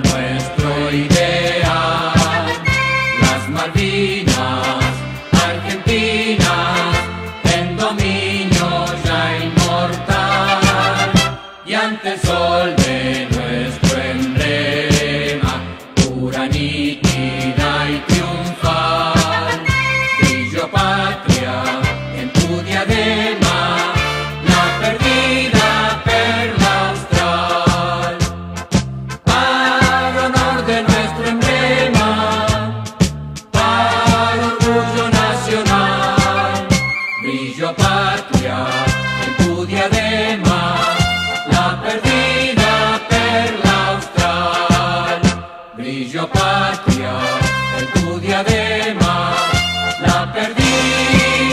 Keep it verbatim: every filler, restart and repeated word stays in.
nuestro ideal. Las Malvinas argentinas en dominio ya inmortal, y ante el sol de nuestro emblema, pura, nítida y triunfal, brillo patria en tu diadema, la perdida perla austral. Para honor de nuestro emblema, para orgullo nacional, brillo patria en tu diadema, la perdida perla austral. Brillo patria en tu diadema, la perdida